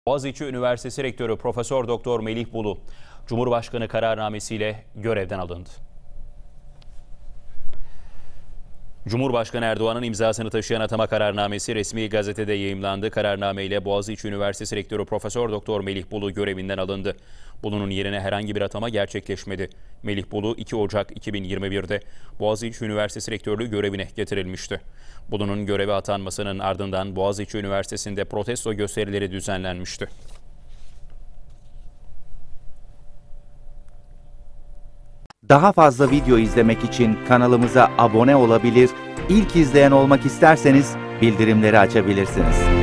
Boğaziçi Üniversitesi Rektörü Profesör Doktor Melih Bulu, Cumhurbaşkanı kararnamesiyle görevden alındı. Cumhurbaşkanı Erdoğan'ın imzasını taşıyan atama kararnamesi resmi gazetede yayımlandı. Kararname ile Boğaziçi Üniversitesi Rektörü Profesör Doktor Melih Bulu görevinden alındı. Bulu'nun yerine herhangi bir atama gerçekleşmedi. Melih Bulu 2 Ocak 2021'de Boğaziçi Üniversitesi Rektörlüğü görevine getirilmişti. Bulu'nun göreve atanmasının ardından Boğaziçi Üniversitesi'nde protesto gösterileri düzenlenmişti. Daha fazla video izlemek için kanalımıza abone olabilir, ilk izleyen olmak isterseniz bildirimleri açabilirsiniz.